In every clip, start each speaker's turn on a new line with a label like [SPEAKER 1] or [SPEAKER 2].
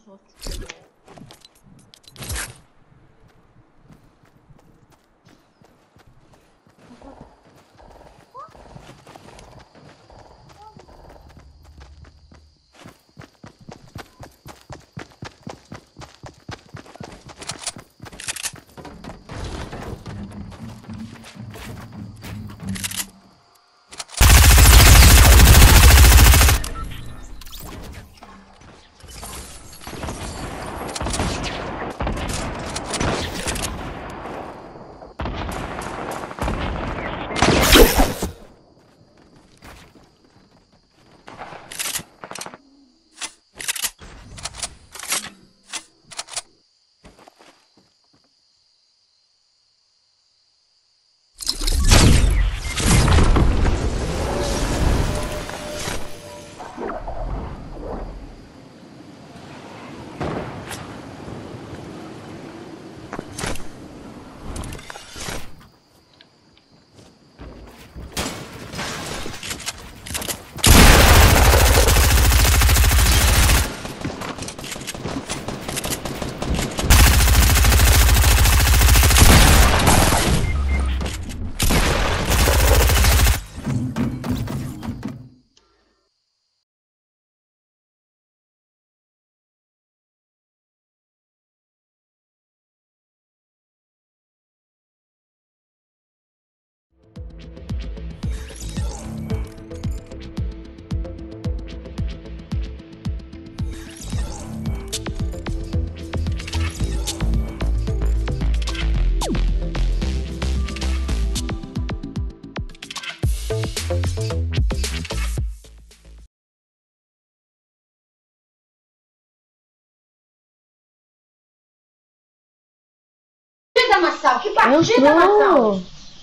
[SPEAKER 1] Marçal, que partida, Marçal!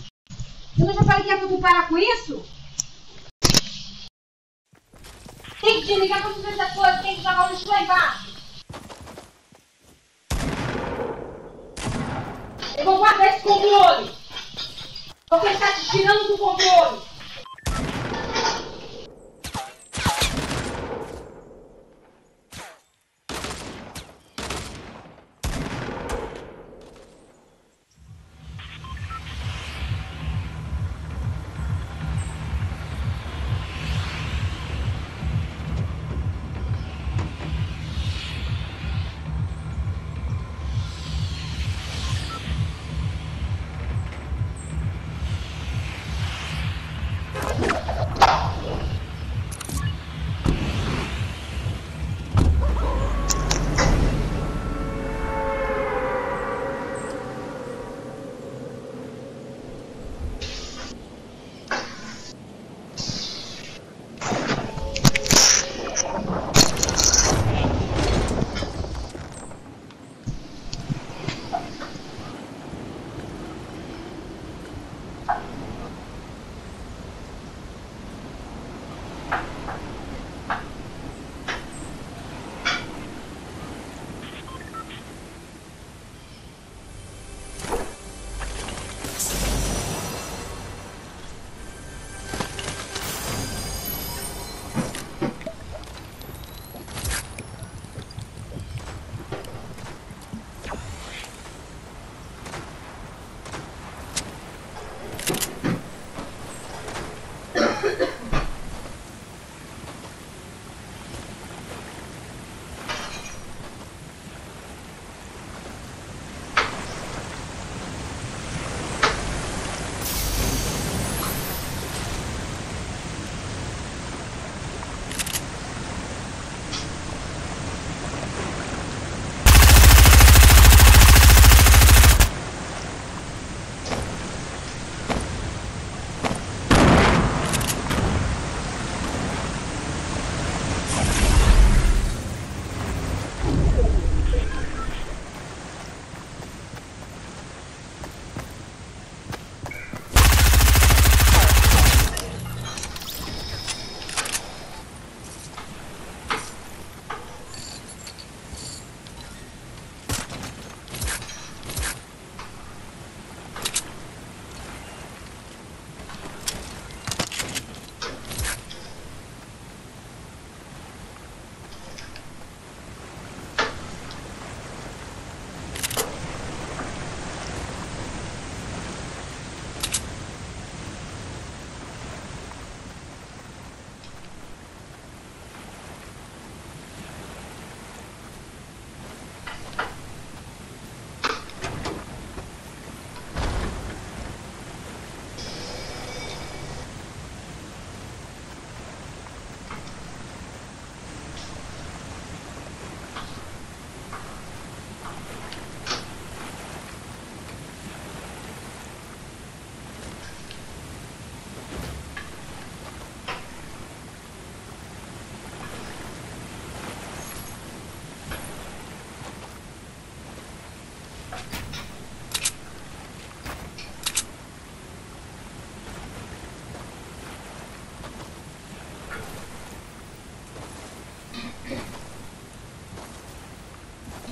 [SPEAKER 1] Eu já falei que ia tu parar com isso? Tem que desligar pra fazer essa coisa, tem que jogar o lixo lá embaixo. Eu vou guardar esse controle. Porque ele tá te tirando do controle.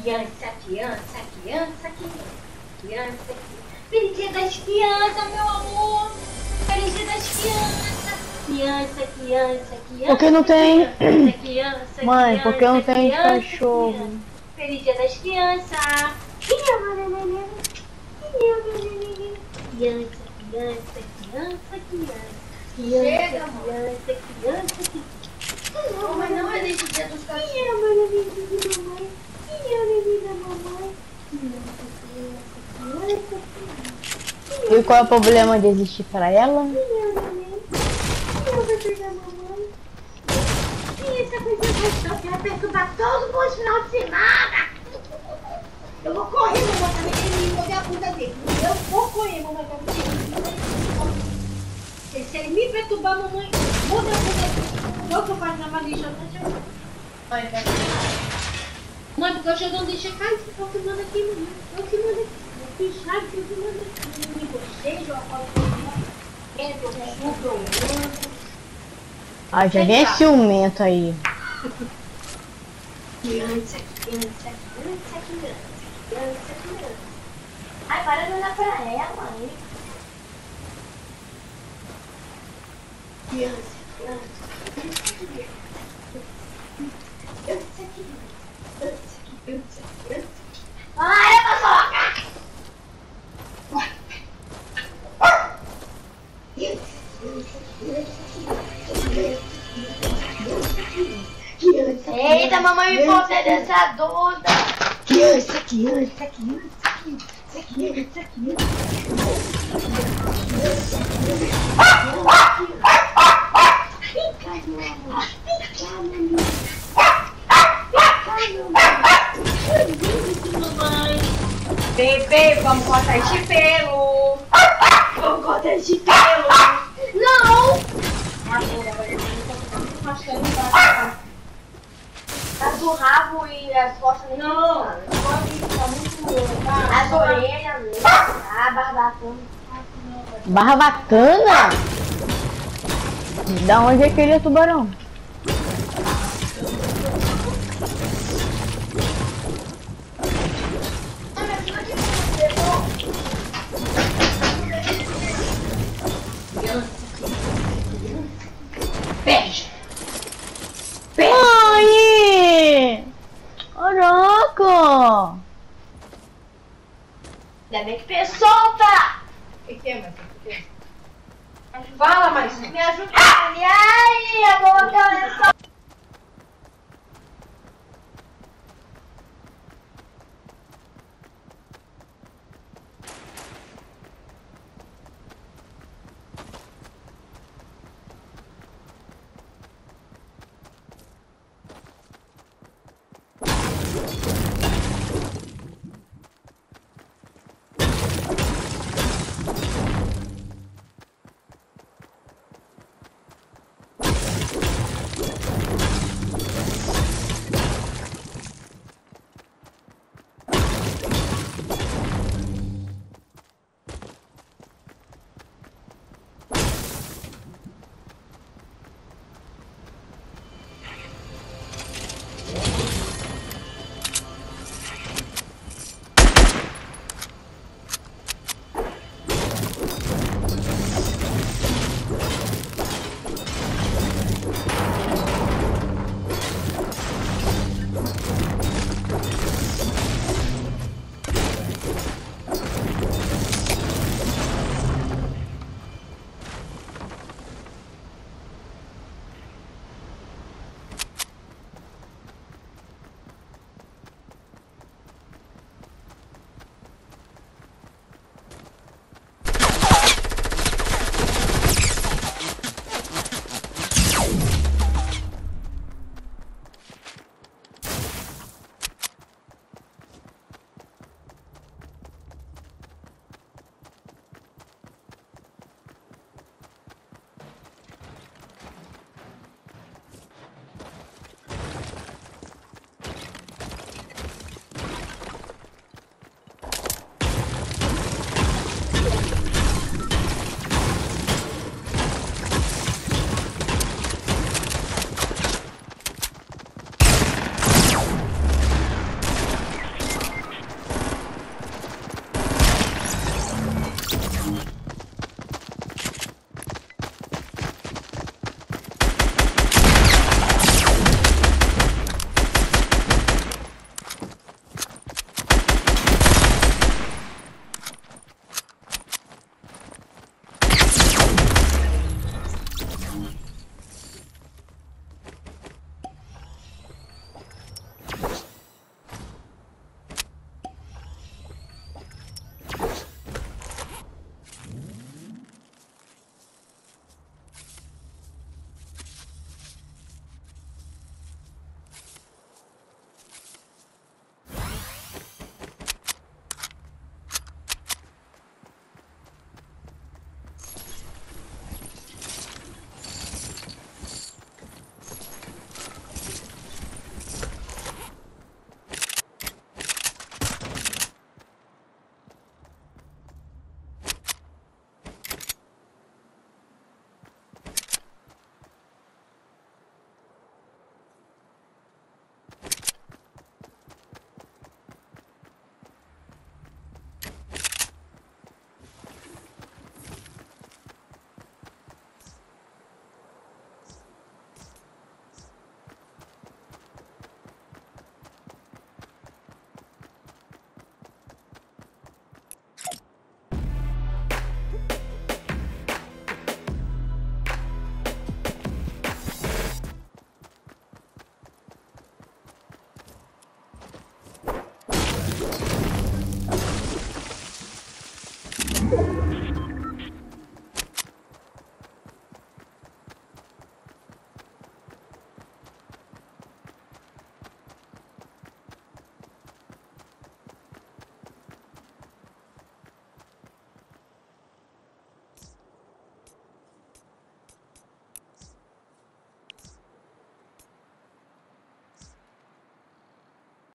[SPEAKER 1] Criança, criança, criança, criança. Criança, feliz dia das crianças, meu amor. Feliz dia das crianças. Criança, criança, criança.
[SPEAKER 2] Por que não tem?
[SPEAKER 1] Criança,
[SPEAKER 2] Mãe, por que não tem
[SPEAKER 1] criança,
[SPEAKER 2] cachorro?
[SPEAKER 1] criança. Feliz dia das crianças. Criança, criança, criança, criança. Chega, criança, criança, criança. Mas não é nesse dia dos cachorros.
[SPEAKER 2] E qual é o problema de existir pra ela?
[SPEAKER 1] Essa coisa gostosa, vai perturbar todo mundo no final de semana. Eu vou correr, mamãe, também ele morder a bunda dele. Eu vou correr, mamãe, também. Se ele me perturbar, mamãe, muda a bunda dele. Eu que eu faço na malixa, não deixa eu. Mãe, porque eu já não deixei cair, eu que mando aqui, mamãe. Eu que mando aqui. Eu fiz chave, eu que mando aqui. Eu me gostei, eu acordo. Eu subo, eu ando.
[SPEAKER 2] Ah, já vem ciumento aí.
[SPEAKER 1] Criança, criança, criança, criança, criança, criança. Ai, para de olhar pra ela, hein? Criança, criança, criança, criança. Criança, criança, criança, criança. Ai, a paçoca! Criança, criança, criança, criança. Eita, mamãe, você dessa dúvida. Criança, criança, criança, criança, criança, criança. Bebê, vamos cortar esse pelo. Vamos cortar esse pelo. Não! As do rabo e as costas nem não. As orelhas mesmo. A barbacana.
[SPEAKER 2] Barbacana? Da onde é que ele é tubarão?
[SPEAKER 1] Beijo.
[SPEAKER 2] Ai! Caraca!
[SPEAKER 1] Ainda bem que fez solta!
[SPEAKER 3] O que é, mas?
[SPEAKER 1] Fala, mas me ajuda. Ai, a boca é só.